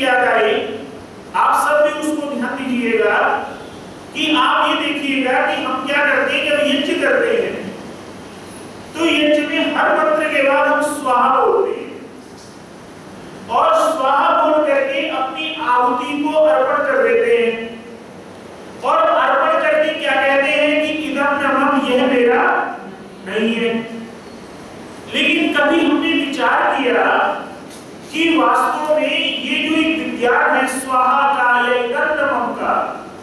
चीज याद आई, आप सब भी उसको ध्यान दीजिएगा कि आप ये देखिएगा कि हम क्या करते हैं जब यज्ञ करते हैं तो यज्ञ में हर मंत्र के बाद हम स्वाहा बोलते हैं और स्वाहा बोल करके अपनी आहुति को अर्पण कर देते हैं और अर्पण करके क्या कहते हैं कि इदम ब्रह्मम, यह मेरा नहीं है। लेकिन कभी हमने विचार किया कि वास्तव में ये जो एक विज्ञान है स्वाहा का या इदम ब्रह्मम का,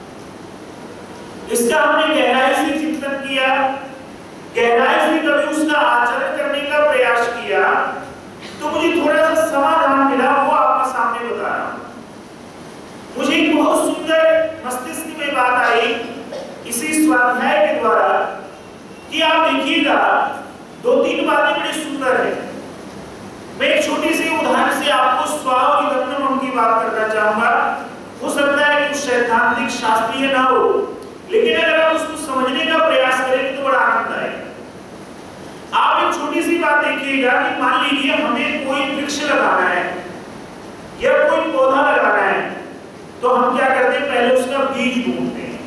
इसका हमने गहराई से चिंतन किया, गहराई से कभी उसका आचरण करने का प्रयास किया, तो मुझे थोड़ा सा समाधान मिला, वो आपके सामने बता रहा हूं। मुझे एक बहुत सुंदर मस्तिष्क में बात आई इसी स्वाध्याय के द्वारा कि आप देखिएगा दो तीन बातें बड़ी सुंदर है। मैं एक छोटी सी उदाहरण से आपको स्वाहा और इदम ब्रह्मम की बात करना चाहूंगा। हो सकता है कि सैद्धांतिक शास्त्रीय ना हो, लेकिन अगर आप उसको समझने का प्रयास करें तो बड़ा आनंद आएगा। आप एक छोटी सी बात देखिएगा कि मान लीजिए हमें कोई वृक्ष लगाना है या कोई पौधा लगाना है, तो हम क्या करते हैं, पहले उसका बीज ढूंढते हैं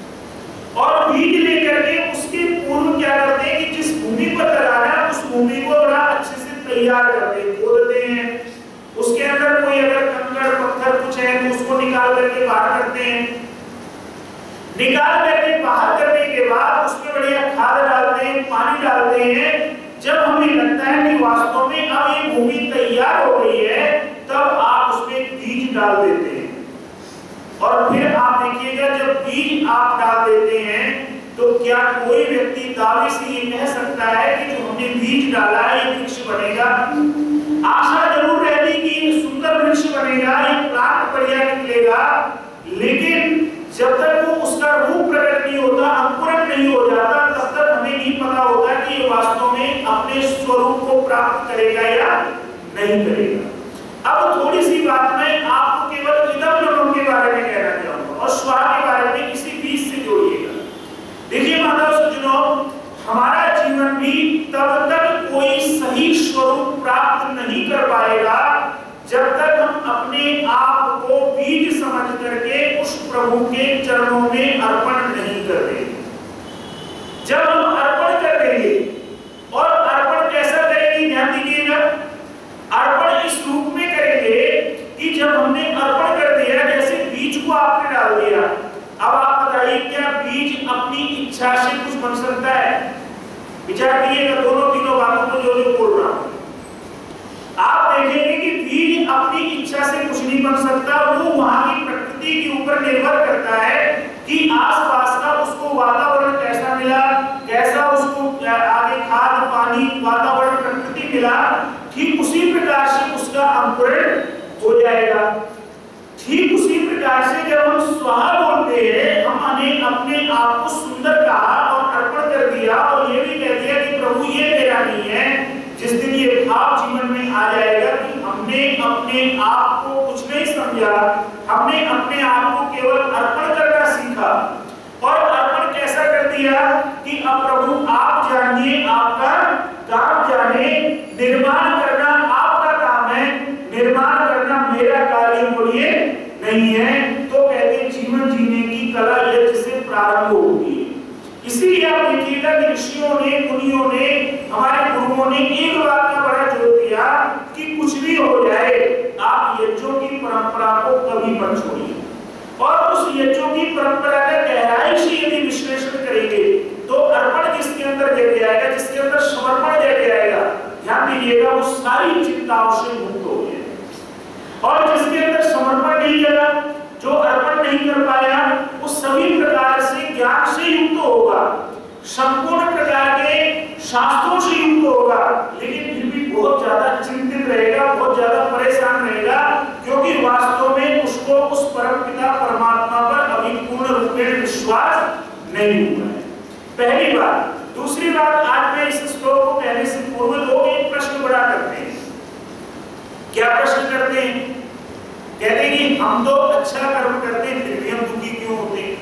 और बीज लेकर के उसके पूर्व क्या करते हैं कि जिस भूमि पर लगाना है उस भूमि को बड़ा अच्छे से तैयार करते हैं, खोदते हैं, उसके अंदर कोई अगर कंकड़ पत्थर कुछ है तो उसको निकाल करके बाहर करते हैं, निकाल करके बाहर करने के बाद उसमें बढ़िया खाद डालते हैं, पानी डालते हैं। जब हमें लगता है कि वास्तव में अब ये भूमि तैयार हो गई है, तब आप उसमें बीज डाल देते हैं और फिर आप देखिएगा जब बीज आप डाल देते हैं तो क्या कोई व्यक्ति दावे से ये कह सकता है कि जो हमने बीज डाला है ये वृक्ष बनेगा? आशा जरूर रहती कि ये सुंदर वृक्ष बनेगा, ये प्लांट बढ़िया निकलेगा, लेकिन जब तक वो उसका रूप प्रकट नहीं होता, अंकुरण नहीं हो जाता, तब तक हमें नहीं पता होता कि ये वास्तव में अपने स्वरूप को प्राप्त करेगा या नहीं करेगा। अब थोड़ी सी बात मैं आपको केवल इदम ब्रह्मम के बारे में कहना चाहूंगा और स्वाहा के बारे में इसी बीच से जोड़िएगा। देखिए माता सज्जनों, हमारा जीवन भी तब तक कोई सही स्वरूप प्राप्त नहीं कर पाएगा जब तक हम अपने आप को बीज समझ करके उस प्रभु के चरणों में अर्पण नहीं कर देंगे। जब हम अर्पण कर देंगे, और अर्पण कैसा करेंगे ध्यान दीजिएगा, अर्पण इस रूप में करेंगे कि जब हमने अर्पण कर दिया, जैसे बीज को आपने डाल दिया, अब आप बताइए क्या बीज अपनी इच्छा से कुछ बन सकता है? विचार कीजिएगा दोनों तीनों बातों को जो जो बोल रहा हूं। आप देखेंगे कि बीज अपनी इच्छा से कुछ नहीं बन सकता, वो वहां की प्रकृति के ऊपर निर्भर करता है कि आसपास का उसको वातावरण कैसा मिला, कैसा उसको आगे खाद पानी वातावरण प्रकृति मिला, ठीक उसी प्रकार से उसका अंकुरण हो जाएगा। ठीक उसी प्रकार से जब हम स्वाहा बोलते हैं, हमने अपने आप को सुंदर कहा और अर्पण कर दिया और ये भी कह दिया कि प्रभु ये मेरा नहीं है। जिस दिन ये भाव जीवन में आ जाएगा कि हमने अपने आप को कुछ नहीं समझा, हमने अपने आप को केवल अर्पण करना सीखा और अर्पण कैसा कर दिया कि अब प्रभु आप जानिए, आपका काम जाने, निर्माण करना आपका काम है, निर्माण करना मेरा कार्य बोलिए नहीं है। तो कहते जीवन जीने की कला यज्ञ से प्रारंभ होगी। इसीलिए आप देखिएगा कि ऋषियों ने, मुनियों ने, हमारे गुरुओं ने एक बात का बड़ा जोर दिया कि कुछ भी हो जाए आप यज्ञों की परंपरा को कभी मत छोड़िए। और उस यज्ञों की परंपरा का गहराई से यदि विश्लेषण करेंगे तो अर्पण जिसके अंदर जग जाएगा, जिसके अंदर समर्पण जग जाएगा, ध्यान दीजिएगा वो सारी चिंताओं से मुक्त हो गए। और जिसके अंदर समर्पण नहीं जगा, जो अर्पण नहीं कर पाया, वो सभी प्रकार से ज्ञान से युक्त होगा, संपूर्ण प्रकार के शास्त्रों से युक्त होगा, लेकिन फिर भी बहुत ज्यादा चिंतित रहेगा, बहुत ज्यादा परेशान रहेगा, क्योंकि वास्तव में उसको उस परमपिता परमात्मा पर अभी पूर्ण रूप में विश्वास नहीं हुआ है। पहली बात। दूसरी बात, आज मैं इस श्लोक को कहने से पूर्व लोग एक प्रश्न बड़ा करते हैं। क्या प्रश्न करते हैं? कहते हैं कि हम तो अच्छा कर्म करते हैं फिर भी हम दुखी क्यों होते हैं?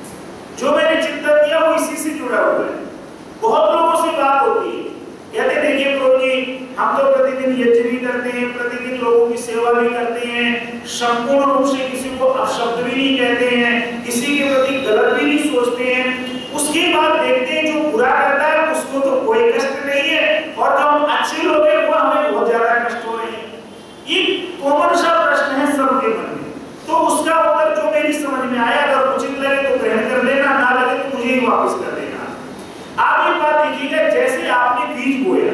जो मैंने चिंतन किया वो इसी से जुड़ा हुआ है। बहुत लोगों से बात होती है, कहते देखिए प्रभु जी हम तो प्रतिदिन यज्ञ भी करते हैं, प्रतिदिन लोगों की सेवा भी करते हैं, संपूर्ण रूप से किसी को अपशब्द भी नहीं कहते हैं, किसी के प्रति गलत भी नहीं सोचते हैं। उसके बाद देखते हैं जो बुरा करता है उसको तो कोई कष्ट नहीं है, और जो हम अच्छे लोग हैं वो हमें बहुत ज्यादा कष्ट हो रहे हैं। ये कॉमन सा प्रश्न है सबके मन में। तो उसका उत्तर जो मेरी समझ में आया, अगर उचित लगे तो ग्रहण कर लेना, ना लगे तो मुझे ही वापस कर देना। आप एक बात देखिएगा, जैसे आपने बीज बोया,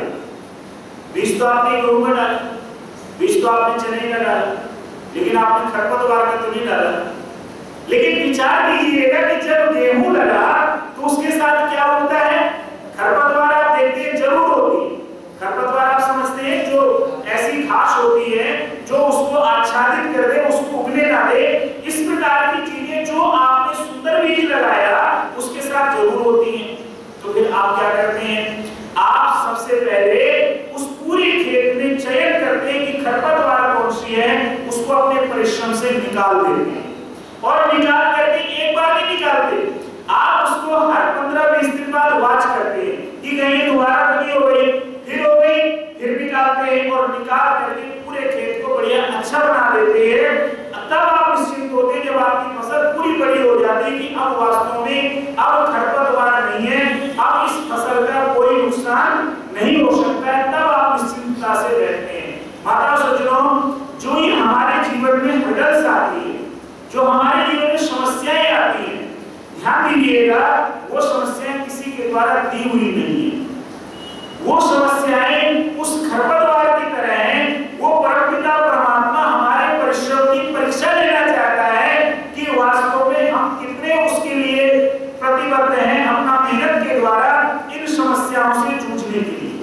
बीज तो आपने गेहूं में डाला, बीज तो आपने चने का डाला, लेकिन आपने खरपतवार का तो नहीं डाला। लेकिन विचार कीजिएगा कि जब गेहूं लगा तो उसके साथ क्या होता है? खरपतवार आप देखते हैं जरूर होती है। खरपतवार आप समझते हैं जो ऐसी घास होती है जो उसको आच्छादित कर दे, उसको उगने ना दे, इस प्रकार की चीजें जो आपने सुंदर बीज लगाया उसके साथ जरूर होती हैं। तो फिर आप क्या करते हैं? आप सबसे पहले उस पूरे खेत में चयन करते हैं कि खरपतवार कौन सी है, उसको अपने परिश्रम से निकाल देते हैं। और निकाल करके एक बार नहीं निकालते, आप उसको हर 15-20 दिन बाद वाच करते हैं कि कहीं दोबारा तो नहीं हो गई, फिर हो गई, फिर निकालते हैं, और निकाल करके पूरे खेत को बढ़िया अच्छा बना देते हैं। तब आप निश्चिंत होते हैं, जब आपकी फसल पूरी बड़ी हो जाती है कि अब वास्तव में अब खरपतवार नहीं है, अब इस फसल का कोई नुकसान नहीं हो सकता है, तब आप निश्चिंतता से बैठते हैं। माता सज्जनों, जो ही हमारे जीवन में हर्डल्स आती है, जो हमारे जीवन में समस्याएं आती हैं, ध्यान दीजिएगा, वो समस्याएं किसी के द्वारा दी हुई नहीं है। वो समस्याएं उस खरपतवार की तरह हैं। वो परमपिता परमात्मा हमारे परिश्रम की परीक्षा लेना चाहता है कि वास्तव में हम कितने उसके लिए प्रतिबद्ध हैं अपना मेहनत के द्वारा इन समस्याओं से जूझने के लिए।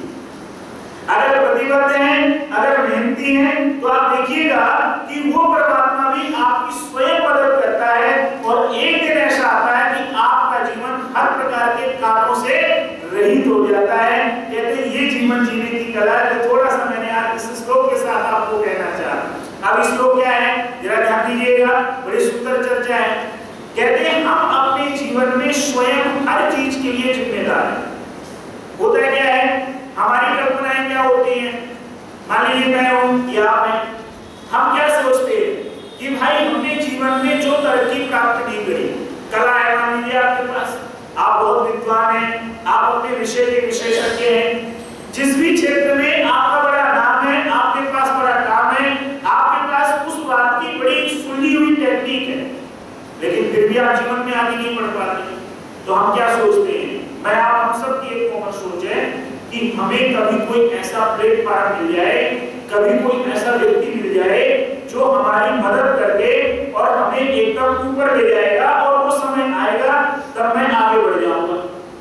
अगर प्रतिबद्ध हैं, अगर मेहनती हैं, तो आप देखिएगा कि वो परमात्मा भी आपकी स्वयं मदद करता है, और एक दिन ऐसा आता है कि आपका जीवन हर प्रकार के कारणों से रहित हो जाता है। कहते हैं ये जीवन जीने की कला है। तो थोड़ा सा मैंने आज इस श्लोक के साथ आपको कहना चाहा। अब श्लोक क्या है, जरा ध्यान दीजिएगा, बड़ी सुंदर चर्चा है। कहते हैं हम अपने जीवन में स्वयं हर चीज के लिए जिम्मेदार हैं। होता क्या है, हमारी कल्पनाएं क्या होती हैं? मान लीजिए मैं हूं या आप हैं, हम क्या सोचते हैं कि भाई हमने जीवन में जो तरक्की प्राप्त नहीं करी, कला है मान लीजिए आपके पास, आप बहुत विद्वान हैं, आप अपने विषय के विशेषज्ञ हैं, जिस भी क्षेत्र में आपका बड़ा नाम है, आपके पास बड़ा काम है, आपके पास उस बात की बड़ी सुलझी हुई टेक्निक है, लेकिन फिर भी आप जीवन में आगे नहीं बढ़ पाते। तो हम क्या सोचते हैं? मैं आप हम सब की एक कॉमन सोच है कि हमें कभी कोई ऐसा प्लेटफॉर्म मिल जाए, कभी कोई ऐसा व्यक्ति मिल जाए जो हमारी मदद करके और हमें एकदम ऊपर ले जाएगा, और वो समय आएगा तब मैं आगे बढ़ जाऊंगा।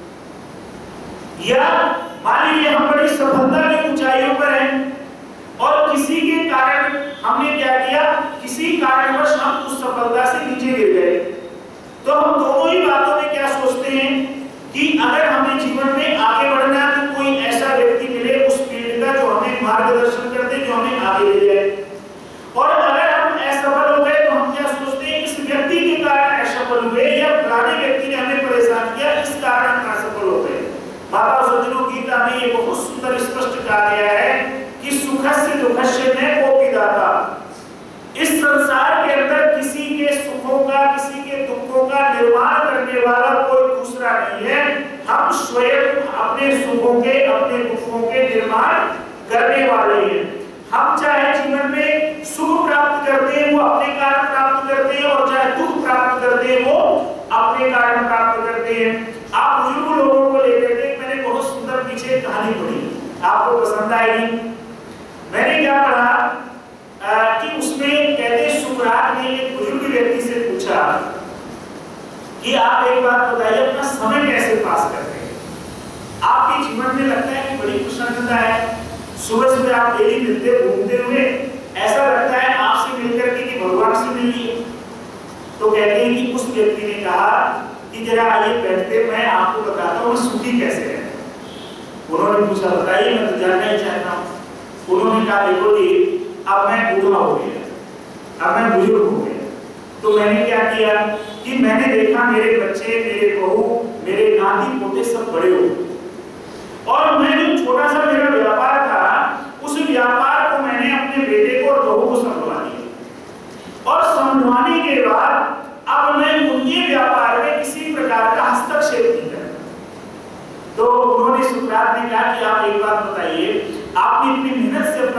या मान लीजिए हम बड़ी सफलता की ऊंचाइयों पर हैं और किसी के कारण हमने क्या किया, किसी कारणवश हम उस सफलता से नीचे गिर गए। तो हम दोनों ही बातों में क्या सोचते हैं कि अगर हमें जीवन में आगे बढ़ना है तो कोई ऐसा व्यक्ति मिले उस फील्ड का जो हमें मार्गदर्शन कर दे, जो हमें आगे ले जाए। और अगर हम असफल हो गए तो हम क्या सोचते हैं, इस व्यक्ति के कारण असफल हुए, या फलाने व्यक्ति ने हमें परेशान किया, इस कारण हम असफल हो गए। माता सज्जनों, गीता में ये बहुत सुंदर स्पष्ट कहा गया है कि सुखस्य दुःखस्य न कोपि दाता। इस संसार के अंदर किसी के सुखों का, किसी के दुखों का निर्माण करने वाला कोई दूसरा नहीं है। हम स्वयं अपने सुखों के, अपने दुखों के निर्माण करने वाले हैं। हम चाहे जीवन में सुख प्राप्त करते हैं, वो अपने कारण प्राप्त करते हैं, और चाहे दुख प्राप्त करते हैं, वो अपने कारण प्राप्त करते हैं। आप बुजुर्ग लोगों को लेकर के मैंने बहुत सुंदर पीछे कहानी पढ़ी, आपको पसंद आएगी। मैंने क्या पढ़ा कि उसमें कहते सुकरात ने एक बुजुर्ग व्यक्ति से पूछा कि आप एक बात बताइए, अपना समय कैसे पास करते हैं? आपके जीवन में लगता है कि बड़ी प्रसन्नता है, सुबह सुबह आप डेली मिलते घूमते हुए, ऐसा लगता है आपसे मिलकर के कि भगवान से मिलिए। तो कहते हैं कि उस व्यक्ति ने कहा कि जरा आइए बैठते, मैं आपको बताता हूँ सुखी कैसे है। उन्होंने पूछा बताइए, मैं तो जानना ही चाहता हूँ। उन्होंने कहा देखो जी, अब मैं बूढ़ा हो गया, अब मैं बुजुर्ग हो गया, तो मैंने क्या किया कि मैंने देखा मेरे बच्चे, मेरे बहू, मेरे नाती पोते सब बड़े हो, और मैं जो छोटा सा मेरा व्यापार था, उस व्यापार को मैंने अपने बेटे को और बहू को संभाल दिया।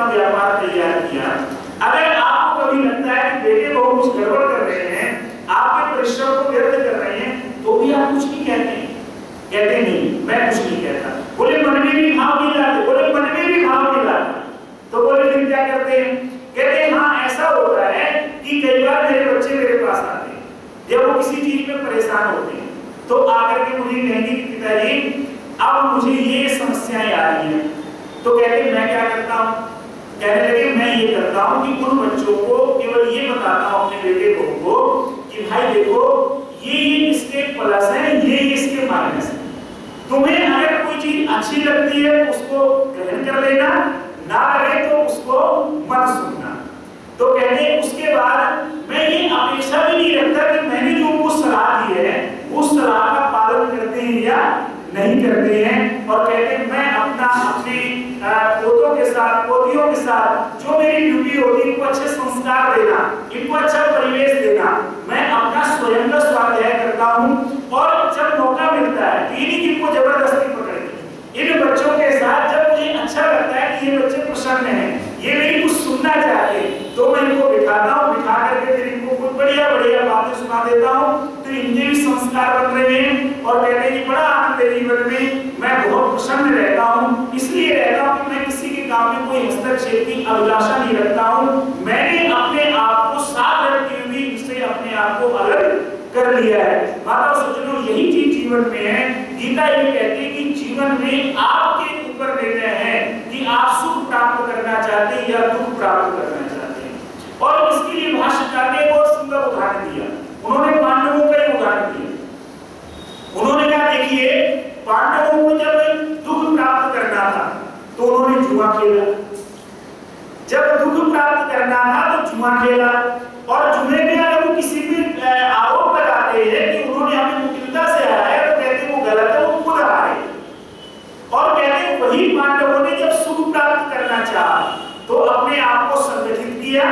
अपना व्यापार तैयार किया। अगर आपको कभी लगता है कि बेटे बहू कुछ गड़बड़ कर रहे हैं, आपके परिश्रम को व्यर्थ कर रहे हैं, तो भी आप कुछ नहीं कहते। कहते नहीं, मैं कुछ नहीं कहता। बोले मन में भी भाव नहीं लाते, बोले मन में भी भाव नहीं लाते। तो बोले फिर क्या करते हैं? कहते हैं हाँ ऐसा होता है कि कई बार मेरे बच्चे मेरे पास आते हैं, जब वो किसी चीज में परेशान होते हैं तो आकर के मुझे कहेंगे कि पिताजी अब मुझे ये समस्याएं आ रही हैं। तो कहते हैं मैं क्या करता हूँ? कहने लगे मैं ये करता हूँ कि उन बच्चों को केवल ये बताता हूँ अपने बेटे बहू को कि भाई देखो ये इसके प्लस है, ये इसके माइनस है। तुम्हें अगर कोई चीज अच्छी लगती है उसको ग्रहण कर लेना, ना लगे तो उसको मत सुनना। तो कहते हैं उसके बाद मैं ये अपेक्षा भी नहीं रखता कि मैंने जो उनको सलाह दी है उस सलाह का पालन करते हैं या नहीं करते हैं। और कहते हैं मैं अपना अपने पोतों के साथ पोतियों के साथ जो मेरी ड्यूटी होती है इनको अच्छे संस्कार देना, इनको अच्छा परिवेश देना, मैं अपना स्वयं का स्वाध्याय करता हूँ। और जब मौका मिलता है तो ये इनको जबरदस्ती पकड़ के इन बच्चों के साथ जब मुझे अच्छा लगता है कि ये बच्चे प्रसन्न हैं, ये मेरी कुछ सुनना चाहते हैं, तो मैं इनको बिठाता हूँ, बिठा करके फिर इनको कुछ बढ़िया बढ़िया बातें सुना देता हूँ। तो इनके भी संस्कार बन रहे हैं और कहते हैं कि बड़ा आनंद है जीवन में, मैं बहुत प्रसन्न रहता हूँ। इसलिए रहता हूँ कि मैं किसी के काम में कोई हस्तक्षेप की अभिलाषा नहीं रखता हूँ। मैंने अपने आप को साथ रखते हुए इससे अपने आप को अलग कर लिया है। माता सज्जनों यही चीज जीवन में है। गीता ये कहती है कि जीवन में आपके ऊपर निर्णय है कि आप सुख प्राप्त करना चाहते हैं या दुख प्राप्त करना चाहते हैं। और इसके लिए भाष्यकार ने बहुत सुंदर उदाहरण दिया। उन्होंने पांडवों का एक उदाहरण दिया। उन्होंने कहा देखिए पांडवों को जब दुख प्राप्त करना था तो उन्होंने जुआ खेला, जब दुख प्राप्त करना था तो जुआ खेला। और जुए में अगर वो किसी भी आरोप लगाते हैं कि उन्होंने हमें कुटिलता से हराया तो कहते हैं वो गलत है, वो खुद हारे। और कहते हैं वही पांडवों ने जब सुख प्राप्त करना चाहा तो अपने आप को संगठित किया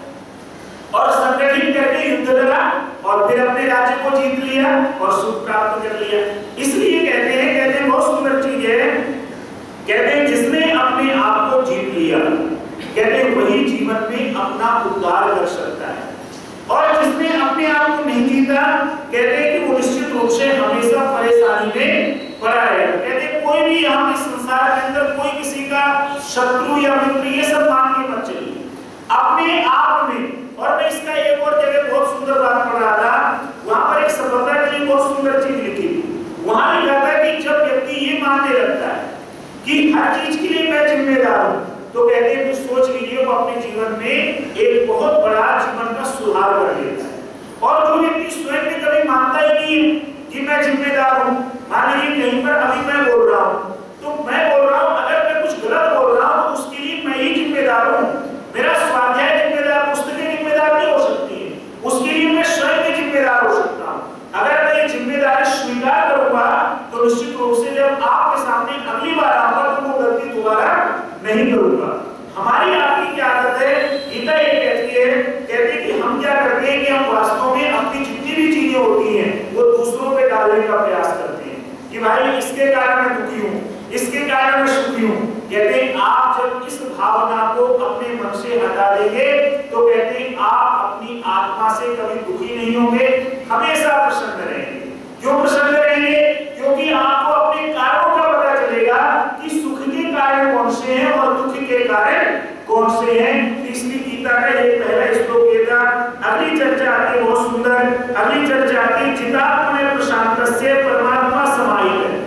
और संगठित करके युद्ध लड़ा और फिर अपने राज्य को जीत लिया और सुख प्राप्त कर लिया। इसलिए कहते हैं बहुत सुंदर चीज है। कहते हैं जिसने अपने आप को जीत लिया, कहते हैं वही जीवन में अपना उद्धार कर सकता है। और जिसने अपने आप को नहीं जीता, कहते हैं कि वो निश्चित रूप से हमेशा परेशानी में पड़ा रहेगा। कहते हैं कोई भी हम इस संसार के अंदर कोई किसी का शत्रु या मित्र ये सब मान के मत चलिए अपने आप में। और मैं इसका एक और जगह बहुत सुंदर बात पढ़ रहा था, वहां पर एक सफलता के लिए बहुत सुंदर चीज लिखी। वहां लिखा था कि जब व्यक्ति ये मानने लगता है कि हर चीज के लिए मैं जिम्मेदार हूं, तो कहते हैं कुछ सोच लीजिए वो अपने जीवन में एक बहुत बड़ा जीवन का सुधार कर लेता है। और जो व्यक्ति स्वयं में कभी मानता ही नहीं है कि मैं जिम्मेदार हूं, मान लीजिए कहीं पर अभी मैं बोल रहा हूं तो मैं बोल रहा हूं अगर मैं कुछ गलत बोल रहा हूं तो उसके लिए मैं ही जिम्मेदार हूं, मेरा स्वाध्याय जिम्मेदार, पुस्तकें जिम्मेदार नहीं हो सकती है, उसके लिए मैं स्वयं भी जिम्मेदार हो सकता हूं। अगर मैं ये जिम्मेदारी स्वीकार करूंगा तो निश्चित रूप से जब आपके सामने अगली बार आऊंगा तो वो गलती दोबारा नहीं करूंगा। हमारी आपकी क्या आदत है? गीता ये कहती है, कहती है कि हम क्या करते हैं कि हम वास्तव में अपनी जितनी भी चीजें होती हैं वो दूसरों पे डालने का प्रयास करते हैं कि भाई इसके कारण मैं दुखी हूँ, इसके कारण मैं सुखी हूँ। कहते हैं आप जब इस भावना को अपने मन से हटा देंगे तो कहते हैं आप अपनी आत्मा से कभी दुखी नहीं होंगे, हमेशा प्रसन्न रहेंगे। क्यों प्रसन्न रहेंगे? क्योंकि आपको अपने कारणों का पता चलेगा कि सुख के कारण कौन से हैं और दुख के कारण कौन से हैं। इसलिए गीता का ये पहला श्लोक ये था। अगली चर्चा आती है बहुत सुंदर, अगली चर्चा आती है चिदात्मने प्रशांतस्य परमात्मा समाहित है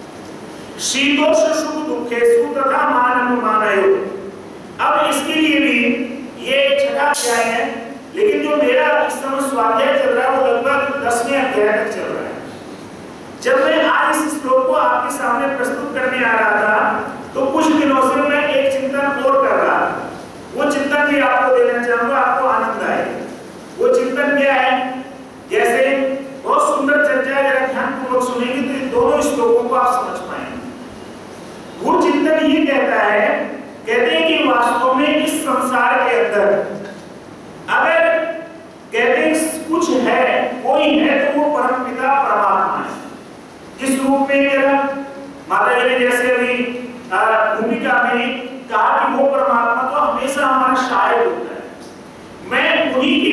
शीतोष्ण सुख दुखेषु तथा मानम मानयो। अब इसके लिए भी ये छठा अध्याय है, लेकिन जो मेरा इस समय स्वाध्याय चल रहा है वो लगभग 10वें अध्याय तक चल रहा है। जब मैं आज इस श्लोक को आपके सामने प्रस्तुत करने आ रहा था तो कुछ दिनों से मैं एक चिंतन और कर रहा था। वो चिंतन भी आपको देना चाहूंगा, आपको आनंद आएगा। वो चिंतन क्या है? जैसे बहुत सुंदर चर्चा है, अगर ध्यानपूर्वक सुनेंगे तो इन दोनों श्लोकों को आप समझ पाएंगे। वो चिंतन ये कहता है, कहते हैं कि वास्तव में इस संसार के अंदर अगर कहते हैं कुछ है, कोई है तो वो परमपिता परमात्मा है। किस रूप में कहा? माता जी ने जैसे अभी भूमिका में कहा कि वो परमात्मा तो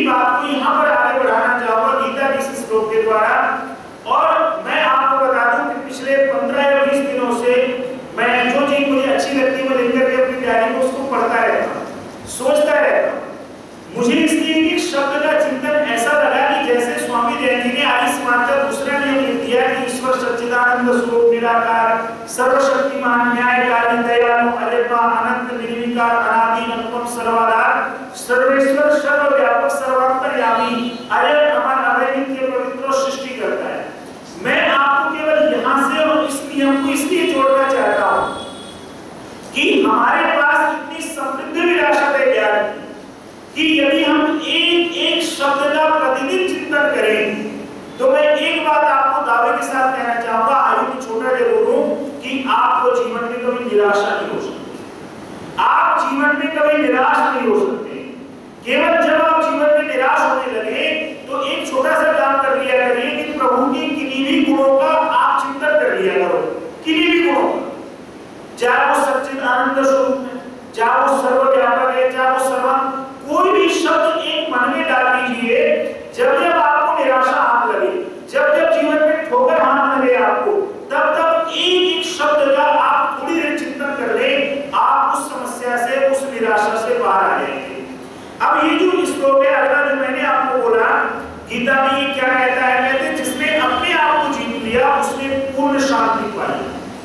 बात को यहाँ पर आगे बढ़ाना चाहूंगा गीता के इस श्लोक के द्वारा। और मैं आपको बता दूं कि पिछले 15 या 20 दिनों से मैं जो चीज मुझे अच्छी लगती है मैं लिख करके अपनी डायरी में उसको पढ़ता रहता हूँ, सोचता रहता हूँ। मुझे इसलिए एक शब्द का चिंतन ऐसा लगा कि जैसे स्वामी जयंत जी ने आयुष्मान का दूसरा नियम लिख दिया कि ईश्वर सच्चिदानंद स्वरूप निराकार सर्वशक्तिमान न्यायकारी दयालु अजन्मा अनंत निर्विकार अनादि अनुपम सर्वाधार सर्वेश्वर सर्वव्यापक सर्वांतर्यामी अजय अमर अभय नित्य पवित्र सृष्टि करता है। मैं आपको केवल यहाँ से और इस नियम को इसलिए जोड़ना चाहता हूँ कि हमारे पास इतनी समृद्ध विरासत है ज्ञान कि यदि हम एक एक शब्द का प्रतिदिन चिंतन करें तो मैं एक बात आपको दावे के साथ कहना चाहूंगा, आयु में छोटा जरूर हूं, कि आपको जीवन में कभी निराशा नहीं हो सकती। आप जीवन में कभी निराश नहीं हो सकते। केवल जब आप जीवन में निराश होने लगे तो एक छोटा सा काम कर लिया करिए कि प्रभु के किन्हीं भी गुणों का आप चिंतन कर लिया करो, किन्हीं भी गुणों का, चाहे वो सच्चिदानंद स्वरूप है, चाहे वो सर्वव्यापक है, चाहे वो सर्वं, कोई भी शब्द एक मन में डाल दीजिए। जब जब आपको निराशा हाथ लगे, जब जब जीवन में ठोकर हाथ लगे आपको, तब तब एक एक शब्द का आप थोड़ी देर चिंतन कर ले, आप उस समस्या से, उस निराशा से बाहर आ जाएंगे। अब ये जो श्लोक है अगला जो मैंने आपको बोला, गीता में ये क्या कहता है? कहते हैं जिसने अपने आप को जीत लिया उसने पूर्ण शांति पाई।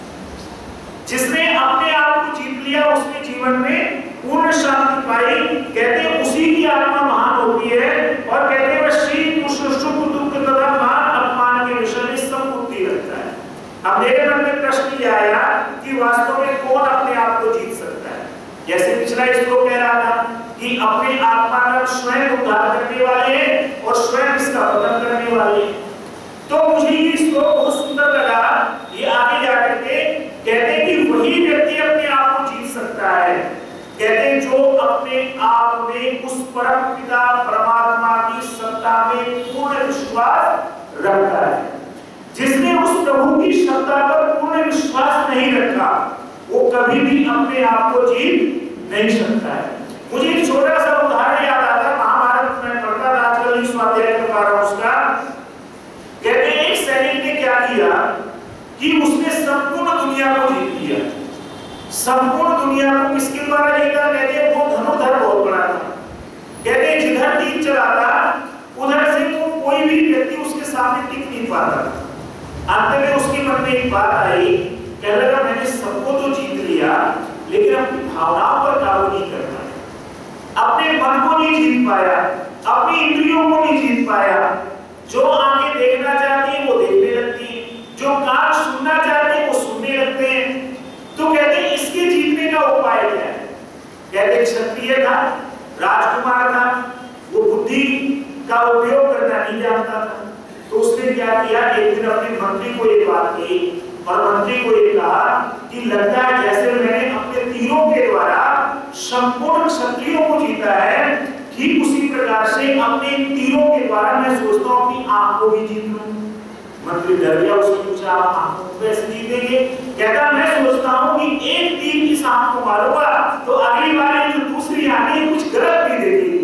जिसने अपने आप को जीत लिया उसने जीवन में पूर्ण शांति पाई। कहते हैं उसी की आत्मा महान होती है। और कहते हैं वह श्री कृष्ण सुख दुख तथा मान अपमान के विषय में संपूर्ति रखता है। अब मेरे मन में प्रश्न ये आया कि वास्तव में कौन अपने आप को जीत सकता है? जैसे पिछला श्लोक कह रहा था कि अपने आत्मा का स्वयं उद्धार करने वाले हैं और स्वयं इसका पतन करने वाले हैं। तो मुझे ये श्लोक बहुत सुंदर लगा। ये आगे जाकर के कहते हैं कि वही व्यक्ति अपने आप को जीत सकता है। कहते हैं जो अपने आप में उस परम पिता परमात्मा की सत्ता में पूर्ण विश्वास रखता है। जिसने उस प्रभु की सत्ता पर पूर्ण विश्वास नहीं रखा वो कभी भी अपने आप को जीत नहीं सकता है। मुझे एक छोटा सा उदाहरण याद आता है, महाभारत में पढ़ता था, आजकल इस स्वाध्याय कर पा रहा हूं उसका। कहते हैं एक सैनिक ने क्या किया कि उसने संपूर्ण दुनिया को जीत लिया। संपूर्ण दुनिया को किसके द्वारा जीता? कहते हैं वो धनुर्धर बहुत बड़ा था। कहते हैं जिधर तीर चलाता उधर से तो कोई भी व्यक्ति उसके सामने टिक नहीं पाता। अंत में उसके मन में एक बात आई, कहने लगा मैंने सबको तो जीत लिया लेकिन अपनी भावनाओं पर काबू नहीं कर पाया, अपने मन को नहीं जीत पाया, अपनी इंद्रियों को नहीं जीत पाया। जो आंखें देखना चाहती है वो देखने लगती है, जो कान सुनना चाहते हैं वो सुनने लगते हैं। तो कहते हैं इसके जीतने का उपाय क्या है? कहते हैं क्षत्रिय था, राजकुमार था, वो बुद्धि का उपयोग करना नहीं जानता था। तो उसने क्या किया, एक दिन अपने मंत्री को ये बात कही और मंत्री को ये कहा कि लगता है जैसे मैंने अपने तीरों के द्वारा संपूर्ण क्षत्रियों को जीता है, ठीक उसी प्रकार से अपने तीरों के द्वारा मैं सोचता हूं कि आपको भी जीत लूं। मंत्री डर गया, उसने पूछा आप आंखों को कैसे जीतेंगे? कहता मैं सोचता हूं कि एक तीर इस आंख को मारूंगा तो अगली बार जो दूसरी आंखें कुछ गलत भी दे देगी।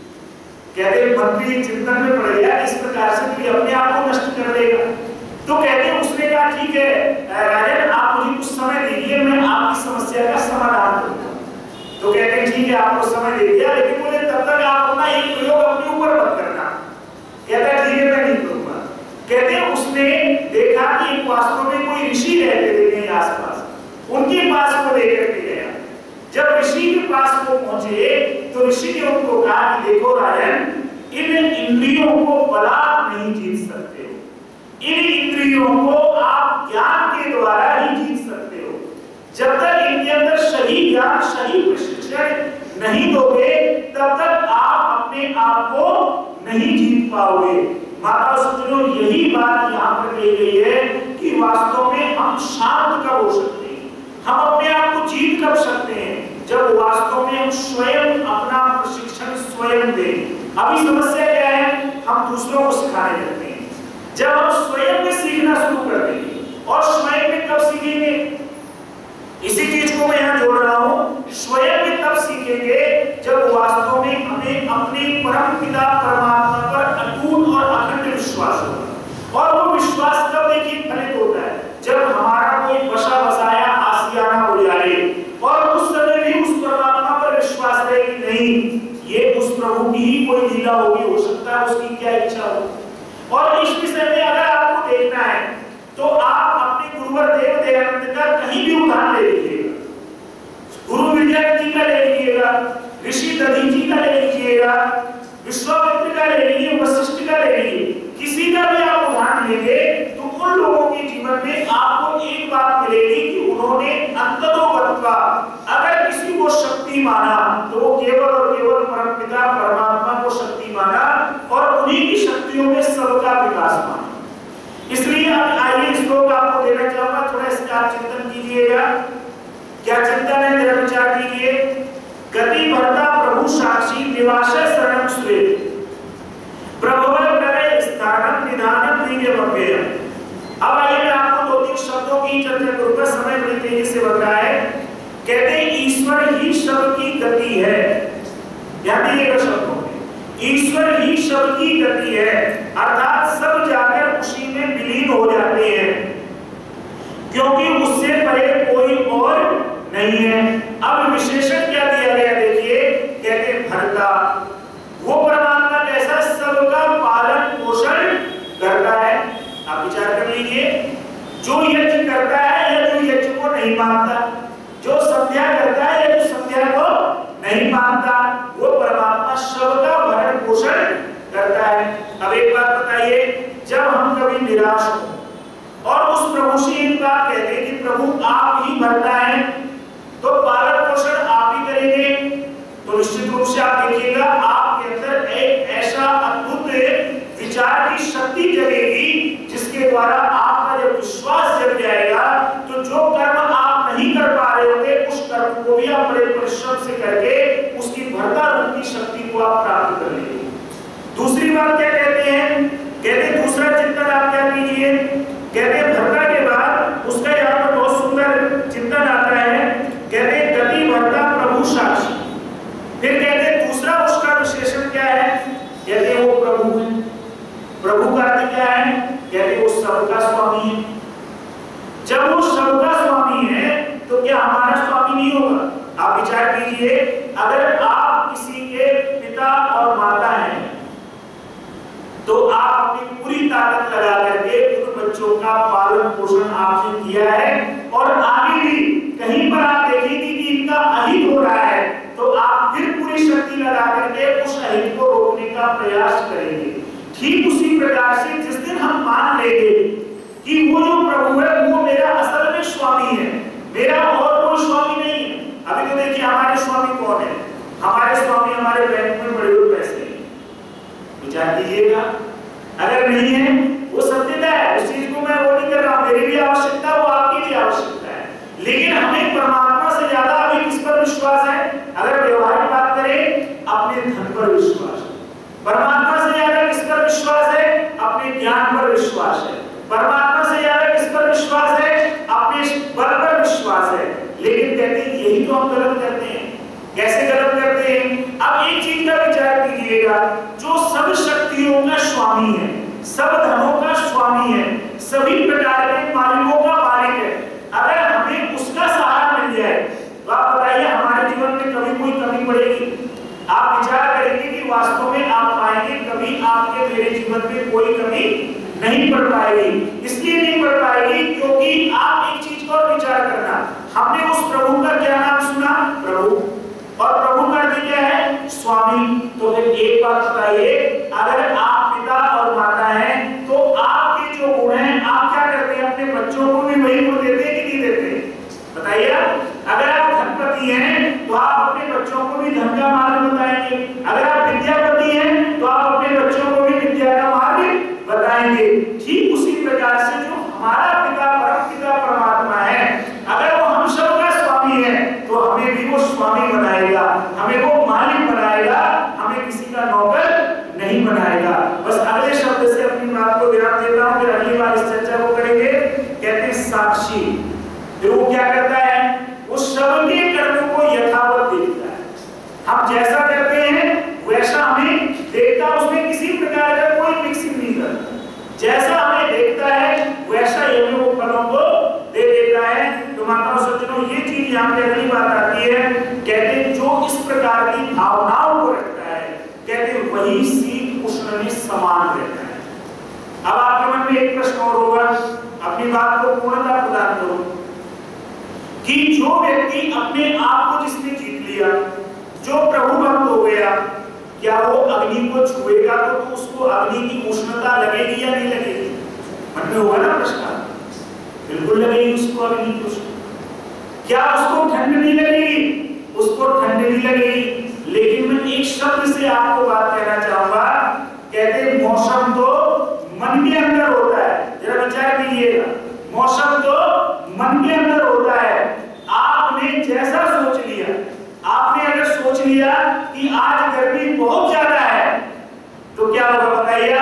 कहते मंत्री चिंतन में पड़ गया, इस प्रकार से भी अपने आप को नष्ट कर देगा। तो कहते उसने कहा ठीक है राजन, आप मुझे कुछ समय दीजिए, मैं आपकी समस्या का समाधान करूंगा। तो कहते हैं ठीक है, आपको समय दे दिया, लेकिन बोले तब तक आप अपना एक प्रयोग अपने ऊपर मत करना। कहता है ठीक है मैं नहीं करूंगा। कहते हैं उसने देखा कि वास्तव में कोई ऋषि रहते थे कहीं आसपास, उनके पास वो लेकर के गया। जब ऋषि के पास वो पहुंचे तो ऋषि ने उनको कहा कि देखो राजन, इन इंद्रियों को बलात् नहीं जीत सकते हो, इन इंद्रियों को आप ज्ञान के द्वारा ही जीत सकते हो। जब तक इनके अंदर सही ज्ञान, सही प्रशिक्षण नहीं दोगे तब तक आप अपने आप को नहीं जीत पाओगे। माता सुनो, यही बात यहाँ पर कही गई है कि वास्तव में हम शांत कब हो सकते हैं, हम अपने आप को जीत कब सकते हैं, जब वास्तव में हम स्वयं अपना प्रशिक्षण स्वयं दें। अभी समस्या क्या है, हम दूसरों को सिखाने लगते हैं। जब हम स्वयं में सीखना शुरू कर देंगे, और स्वयं में कब सीखेंगे, इसी चीज को मैं यहाँ जोड़ रहा हूँ, स्वयं में तब सीखेंगे जब वास्तव में हमें अपने परम पिता नहीं, ये उस प्रभु की ही कोई लीला होगी, हो सकता है उसकी क्या इच्छा हो। और इस विषय में अगर आपको देखना है तो आप अपने गुरुवर देव दयानंद का कहीं भी उदाहरण ले लीजिएगा, गुरु विद्यार्थी जी का ले लीजिएगा, ऋषि दधीची का ले लीजिएगा, विश्वामित्र का ले लीजिए, वशिष्ठ का ले लीजिए, किसी का भी आप उदाहरण लेंगे तो उन लोगों के जीवन में आपको एक बात मिलेगी कि उन्होंने अंततोगत्वा अगर किसी को शक्ति माना तो वो केवल और केवल परमपिता परमात्मा को शक्ति माना और उन्हीं की शक्तियों में सबका विकास माना। इसलिए अब आइए श्लोक आपको देना चाहूंगा, थोड़ा इसका आप चिंतन कीजिएगा। क्या चिंतन है, मेरा विचार कीजिए। गति भरता प्रभु साक्षी निवास शरणम सुरे प्रभव करे स्थानम निधानम दिव्यमव्ययम। अब आइए मैं आपको दो तीन शब्दों की चर्चा करूंगा, समय बड़ी तेजी से बढ़ रहा है। कहते ईश्वर ही शब्द की गति है, ध्यान दीजिएगा शब्दों में, ईश्वर ही शब्द की गति है, अर्थात सब जाकर उसी में विलीन हो जाते हैं क्योंकि उससे परे कोई और नहीं है। अब विशेषण क्या दिया गया देखिए, कहते भरता, वो परमात्मा कैसा सबका पालन पोषण करता है। आप विचार कर लीजिए, जो यज्ञ करता है या जो यज्ञ को नहीं मानता, जो संध्या करता है या जो संध्या को नहीं मानता, वो परमात्मा सबका भरण पोषण करता है। अब एक बात बताइए, जब हम कभी निराश हो और उस प्रभु से एक बात कहते हैं कि प्रभु आप ही भरता है, तो पालन पोषण आप ही करेंगे, तो निश्चित रूप से आप देखिएगा आपके अंदर एक ऐसा अद्भुत विचार की शक्ति जगेगी जिसके द्वारा आपका जब विश्वास जग जाएगा तो जो कर्म आप नहीं कर पा रहे होंगे उस कर्म को भी आप बड़े परिश्रम से करके उसकी भरता रूप की शक्ति को आप प्राप्त कर लेंगे। दूसरी बात क्या कहते हैं, कहते दूसरा चिंतन आप क्या कीजिए, कहते भरता के बाद उसका यहाँ पर बहुत सुंदर चिंतन आता है, कहते गति भरता प्रभु साक्षी। फिर कहते दूसरा उसका विशेषण क्या है, कहते वो प्रभु है। प्रभु का अर्थ क्या है, कहते वो सबका स्वामी है। जब वो सबका स्वामी है तो क्या हमारा स्वामी नहीं होगा? आप विचार कीजिए, अगर आप किसी के पिता और माता हैं तो आप अपनी पूरी ताकत लगा करके उन बच्चों का पालन पोषण आपने किया है और आगे भी कहीं पर आप देखेंगे कि इनका अहित हो रहा है तो आप फिर पूरी शक्ति लगा करके उस अहित को रोकने का प्रयास करेंगे। ठीक उसी प्रकार से जिस दिन हम मान लेंगे कि वो जो प्रभु है वो मेरा असल में स्वामी है, मेरा और कोई स्वामी नहीं है। अभी तो देखिए हमारे स्वामी कौन है, हमारे स्वामी हमारे बैंक में बड़े हुए पैसे हैं, विचार कीजिएगा। अगर नहीं है वो सत्यता है, उस चीज को मैं वो नहीं कर रहा हूं, मेरी भी आवश्यकता वो आपकी भी आवश्यकता है, लेकिन हमें परमात्मा से ज्यादा अभी किस पर विश्वास है? अगर व्यवहारिक बात करें अपने धन पर विश्वास है। परमात्मा से ज्यादा किस पर विश्वास है? अपने ज्ञान पर विश्वास है। परमात्मा से ज्यादा किस पर विश्वास है? अपने बल पर विश्वास है। लेकिन कहते हैं यही तो हम गलत करते हैं। कैसे गलत करते हैं? अब एक चीज का विचार कीजिएगा, जो सब शक्तियों का स्वामी है, सब धनों का स्वामी है, सभी प्रकार के मालिकों का मालिक है, अगर हमें उसका सहारा मिल जाए तो आप बताइए हमारे जीवन में कभी कोई कमी पड़ेगी? आप विचार करेंगे कि वास्तव में आप पाएंगे कभी आपके मेरे जीवन में कोई कमी नहीं पड़ पाएगी। इसलिए नहीं पड़ पाएगी क्योंकि आप एक चीज को विचार करना, हमने उस प्रभु का क्या नाम सुना? प्रभु। और प्रभु का अर्थ क्या है? स्वामी। तो फिर एक बात बताइए, अगर आप पिता और माता हैं तो आपके जो गुण हैं आप क्या करते हैं? अपने बच्चों को भी वही गुण देते हैं कि नहीं देते? बताइए। अगर आप धनपति हैं तो आप अपने बच्चों को भी धन का मार्ग बताएंगे, अगर आप विद्यापति हैं तो आप अपने बच्चों को भी विद्या का मार्ग बताएंगे। ठीक उसी प्रकार से जो हमारा पिता परमपिता परमात्मा है, अगर वो हम सबका स्वामी है तो हमें भी वो स्वामी बनाएगा, हमें वो मालिक बनाएगा, हमें किसी का नौकर नहीं बनाएगा। बस अगले शब्द से अपनी बात को विराम देता हूं, फिर अगली बार इस चर्चा को करेंगे। कहते हैं साक्षी, फिर वो क्या करता है? वो सबके कर्मों को यथावत देखता है। हम जैसा करते हैं वैसा हमें देखता, उसमें किसी प्रकार का कोई मिक्सिंग नहीं करता। जैसा हमें देखता है वैसा ये वो फलों को दे देता है। तो माताओं सज्जनों, ये चीज यहाँ पे अगली बात आती है। कहते हैं जो इस प्रकार की भावना वही शीत उष्ण में समान रहता है। अब आपके मन में एक प्रश्न और होगा, अपनी बात को पूर्णता प्रदान करो, कि जो व्यक्ति अपने आप को जिसने जीत लिया, जो प्रभु भक्त हो गया, क्या वो अग्नि को छुएगा तो उसको अग्नि की उष्णता लगेगी या नहीं लगेगी? मन में होगा ना प्रश्न। बिल्कुल लगेगी उसको अग्नि की उष्णता। क्या उसको ठंड नहीं लगेगी? उसको ठंड नहीं लगेगी। लेकिन मैं एक शब्द से आपको बात कहना चाहूंगा, कहते मौसम तो मन के अंदर होता है। जरा विचार कीजिएगा, मौसम तो मन के अंदर होता है। आपने जैसा सोच लिया, आपने अगर सोच लिया कि आज गर्मी बहुत ज्यादा है, तो क्या होगा बताइए?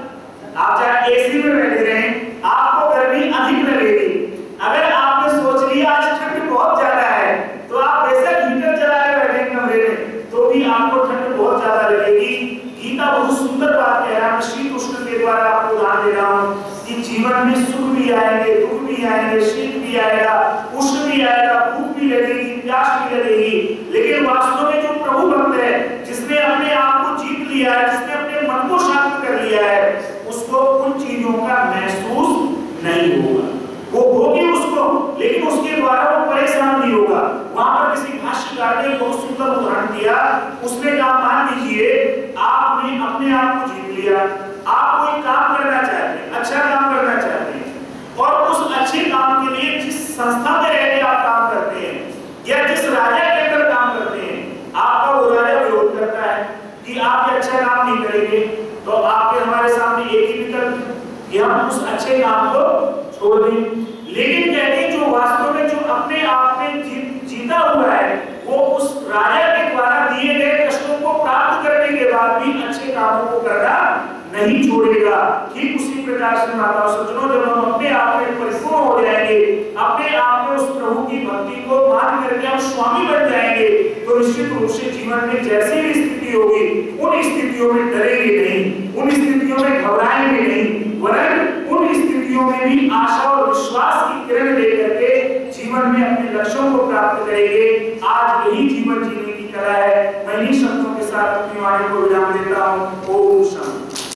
आप चाहे एसी में बैठे रहें, आपको गर्मी अधिक लगेगी। अगर आपने सोच लिया आज ठंड बहुत ज्यादा है, तो आप बेशक हीटर चला के बैठे कमरे में, तो भी आपको ठंड बहुत ज्यादा लगेगी। गीता बहुत सुंदर बात कह रहा है, शीत उष्ण के द्वारा आपको उदाहरण दे रहा हूं कि जीवन में सुख भी आएंगे, दुख भी आएंगे, शीत भी आएगा, उष्ण भी आएगा, भूख भी लगेगी, प्यास भी लगेगी। लेकिन वास्तव में जो प्रभु भक्त है, जिसने अपने आप को जीत लिया है, जिसने अपने मन को शांत कर लिया है, उसको उन चीजों का महसूस नहीं होगा। वो होगी उसको, लेकिन उसके द्वारा वो परेशान नहीं होगा। वहां पर किसी भाष्यकार ने बहुत सुंदर उदाहरण दिया। उसने कहा, मान लीजिए आपने अपने आप को जीत लिया, आप कोई काम करना चाहते हैं, अच्छा काम करना चाहते हैं, और उस अच्छे काम के लिए जिस संस्था में रहकर आप काम करते हैं या जिस राजा के अंदर काम करते हैं, आपका वो राजा विरोध करता है कि आप ये अच्छा काम नहीं करेंगे, तो आपके हमारे सामने एक ही विकल्प कि हम उस अच्छे काम को छोड़ दें। लेकिन कहते हैं जो वास्तव में जो अपने आप में जीता हुआ है, वो उस राजा के द्वारा दिए गए कष्टों को प्राप्त करने के बाद भी अच्छे कामों को करना नहीं छोड़ेगा। ठीक उसी प्रकार से माताओं सज्जनों, जब हम अपने आप में परिपूर्ण हो जाएंगे, अपने आप में उस प्रभु की भक्ति को मान करके हम स्वामी बन जाएंगे, तो निश्चित रूप से जीवन में जैसी भी स्थिति होगी, उन स्थितियों में डरेंगे नहीं, उन स्थितियों में घबराएंगे नहीं, वरन उन स्थितियों में भी आशा और विश्वास की किरण लेकर के जीवन में अपने लक्ष्यों को प्राप्त करेंगे। आज यही जीवन जीने की कला है। मैं इन्हीं शब्दों के साथ अपनी वाणी को विराम देता हूँ। ओम शांति।